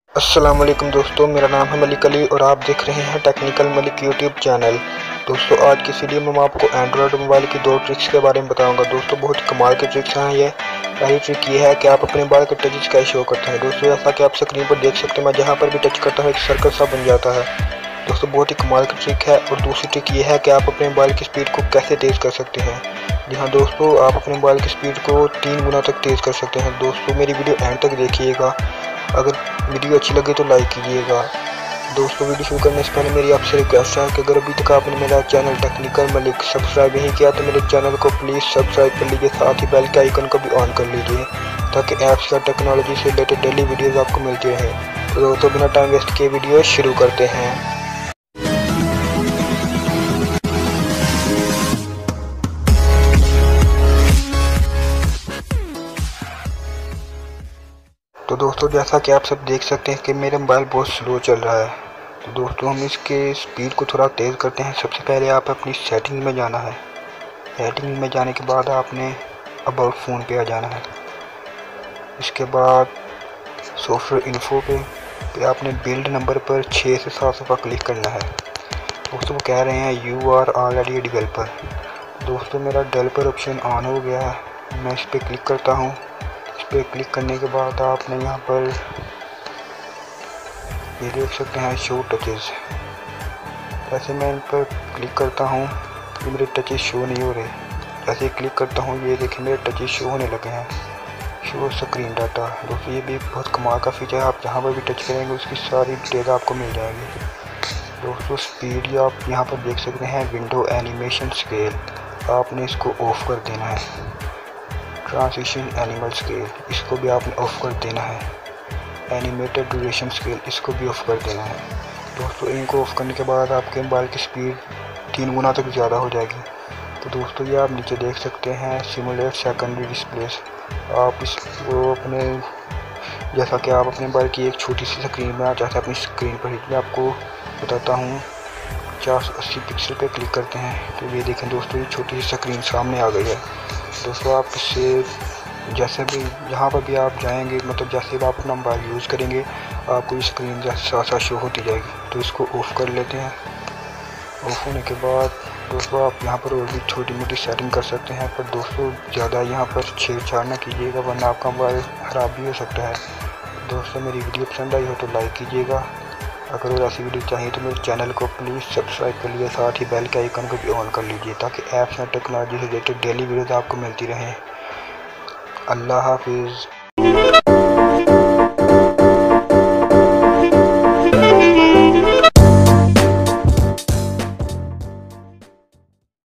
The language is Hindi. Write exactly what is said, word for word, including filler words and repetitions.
अस्सलाम वालेकुम दोस्तों, मेरा नाम है मलिक अली और आप देख रहे हैं टेक्निकल मलिक यूट्यूब चैनल। दोस्तों आज की इस वीडियो में मैं आपको एंड्रॉयड मोबाइल की दो ट्रिक्स के बारे में बताऊंगा। दोस्तों बहुत ही कमाल की ट्रिक्स हैं ये। पहली ट्रिक ये है कि आप अपने मोबाइल के टचेस कैसे शो करते हैं। दोस्तों ऐसा कि आप स्क्रीन पर देख सकते हैं, मैं जहाँ पर भी टच करता हूँ एक सर्कल सा बन जाता है। दोस्तों बहुत ही कमाल की ट्रिक है। और दूसरी ट्रिक ये है कि आप अपने मोबाइल की स्पीड को कैसे तेज़ कर सकते हैं। जी हाँ दोस्तों, आप अपने मोबाइल की स्पीड को तीन गुना तक तेज़ कर सकते हैं। दोस्तों मेरी वीडियो एंड तक देखिएगा। अगर वीडियो अच्छी लगे तो लाइक कीजिएगा। दोस्तों वीडियो शुरू करने से पहले मेरी आपसे रिक्वेस्ट है कि अगर अभी तक आपने मेरा चैनल टेक्निकल मलिक सब्सक्राइब नहीं किया तो मेरे चैनल को प्लीज़ सब्सक्राइब कर लीजिए, साथ ही बेल के आइकन को भी ऑन कर लीजिए ताकि ऐप्स या टेक्नोलॉजी से रिलेटेड डेली वीडियोज़ आपको मिलती रहे। तो दोस्तों बिना टाइम वेस्ट किए वीडियो शुरू करते हैं। तो दोस्तों जैसा कि आप सब देख सकते हैं कि मेरा मोबाइल बहुत स्लो चल रहा है। तो दोस्तों हम इसके स्पीड को थोड़ा तेज़ करते हैं। सबसे पहले आप अपनी सेटिंग में जाना है। सेटिंग में जाने के बाद आपने अबाउट फ़ोन पे आ जाना है। इसके बाद सॉफ्टवेयर इन्फो पे, पे आपने बिल्ड नंबर पर छः से सात सफ़ा क्लिक करना है। दोस्तों वो कह रहे हैं you are already a developer. दोस्तों मेरा डेवलपर ऑप्शन ऑन हो गया है। मैं इस पर क्लिक करता हूँ। पे क्लिक करने के बाद आपने यहाँ पर ये देख सकते हैं शो टचेस। जैसे मैं इन पर क्लिक करता हूँ कि मेरे टचेस शो नहीं हो रहे। जैसे क्लिक करता हूँ ये देखिए मेरे टचेस शो होने लगे हैं। Show screen data. दोस्तों ये भी बहुत कमाल का फीचर है। आप जहाँ पर भी टच करेंगे उसकी सारी डिटेल आपको मिल जाएगी। दोस्तों स्पीड आप यहाँ पर देख सकते हैं विंडो एनिमेशन स्केल, आपने इसको ऑफ कर देना है। ट्रांजिशन एनिमल स्केल, इसको भी आपने ऑफ कर देना है। एनिमेटेड ड्यूरेशन स्केल, इसको भी ऑफ कर देना है। दोस्तों इनको ऑफ करने के बाद आपके मोबाइल की स्पीड तीन गुना तक ज़्यादा हो जाएगी। तो दोस्तों ये आप नीचे देख सकते हैं सिमुलेट सेकेंडरी डिस्प्लेस। आप इसको अपने जैसा कि आप अपने मोबाइल की एक छोटी सी स्क्रीन में चाहते हैं अपनी स्क्रीन पर ही, मैं आपको बताता हूँ चार सौ अस्सी पिक्सल पे क्लिक करते हैं तो ये देखें दोस्तों ये छोटी सी स्क्रीन सामने आ गई है। दोस्तों आप इससे जैसे भी जहाँ पर भी आप जाएंगे, मतलब जैसे भी आप अपना मोबाइल यूज़ करेंगे आपको स्क्रीन जैसे साथ साथ शो होती जाएगी। तो इसको ऑफ़ कर लेते हैं। ऑफ़ होने के बाद दोस्तों आप यहाँ पर और भी छोटी मोटी सेटिंग कर सकते हैं, पर दोस्तों ज़्यादा यहाँ पर छेड़छाड़ ना कीजिएगा वरना आपका मोबाइल ख़राब भी हो सकता है। दोस्तों मेरी वीडियो पसंद आई हो तो लाइक कीजिएगा। अगर और ऐसी वीडियो चाहिए तो मेरे चैनल को प्लीज़ सब्सक्राइब कर लीजिए, साथ ही बेल के आइकन को भी ऑन कर लीजिए ताकि ऐप्स और टेक्नोलॉजी से रिलेटेड डेली वीडियोज़ आपको मिलती रहें। अल्लाह हाफिज़।